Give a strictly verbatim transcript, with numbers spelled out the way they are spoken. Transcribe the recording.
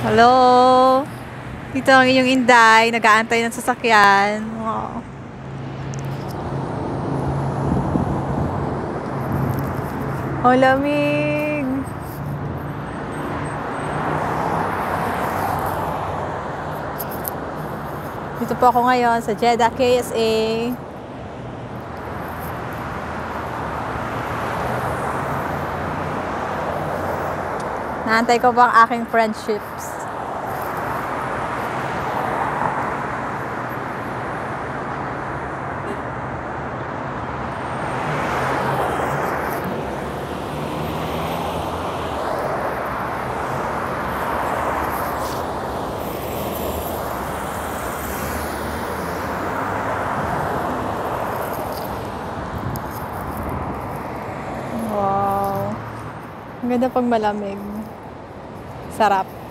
Hello! Dito ang inyong Inday, nag-aantay ng sasakyan. Wow. Ang lamig! Dito po ako ngayon sa Jeddah K S A. Naantay ko ba ang aking friendships? Wow. Ang ganda pag malamig. Sarap.